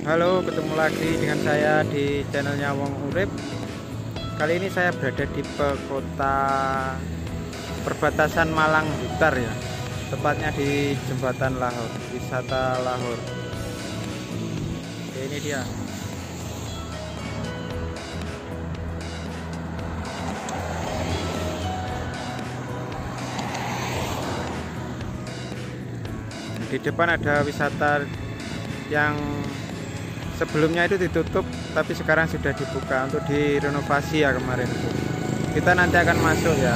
Halo, ketemu lagi dengan saya di channelnya Wong Urip. Kali ini saya berada di kota perbatasan Malang Blitar ya, tepatnya di Jembatan Lahor, wisata Lahor. Oke, ini dia. Di depan ada wisata yang sebelumnya itu ditutup, tapi sekarang sudah dibuka untuk direnovasi ya kemarin itu. Kita nanti akan masuk ya.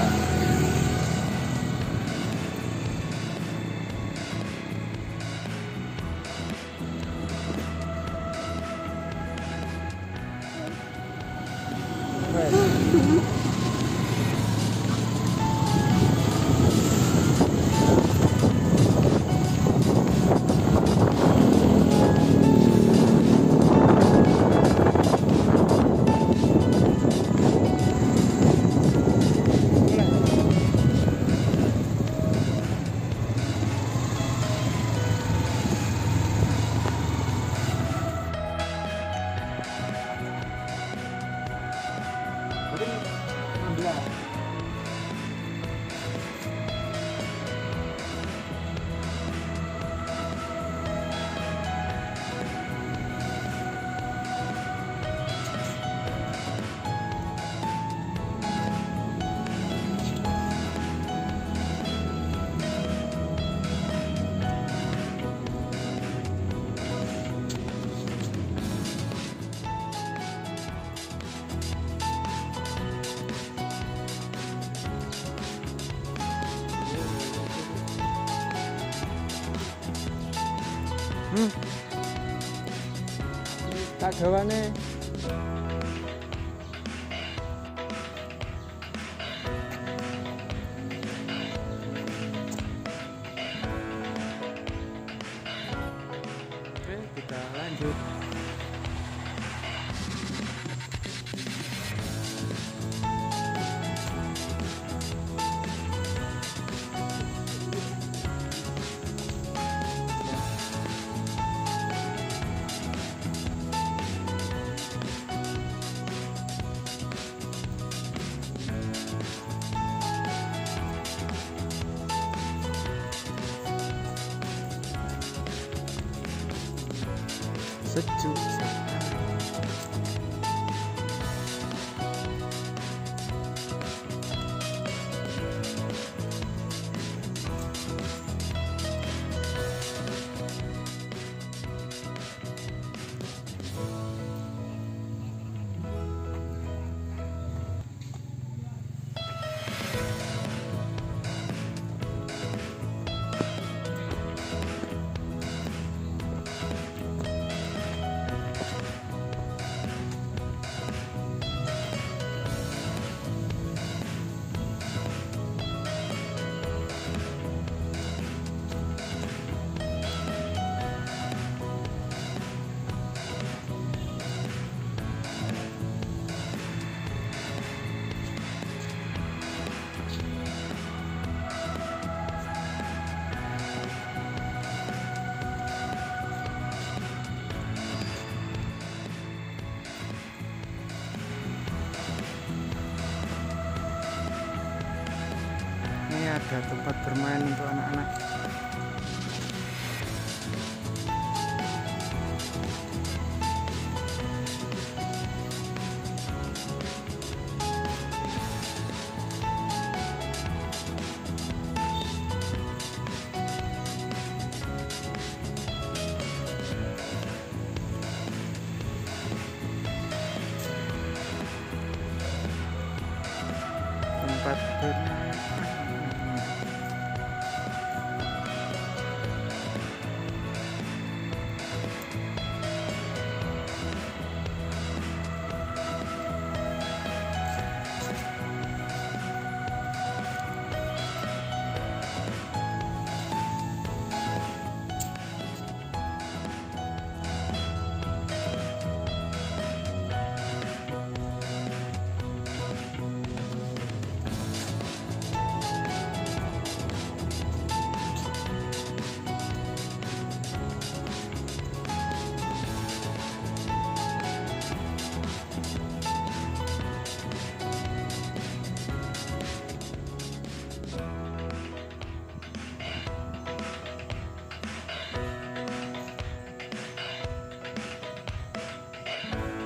Tak gawane. Oke, kita lanjut. Sejuk sekali. Ini ada tempat bermain untuk anak-anak. Tempat bermain.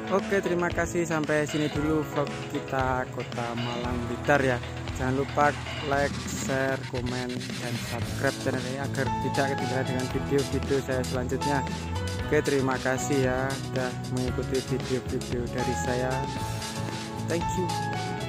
Oke, terima kasih, sampai sini dulu vlog kita Kota Malang Blitar ya. Jangan lupa like, share, komen, dan subscribe channel ini agar tidak ketinggalan dengan video-video saya selanjutnya. Oke, terima kasih ya sudah mengikuti video-video dari saya. Thank you.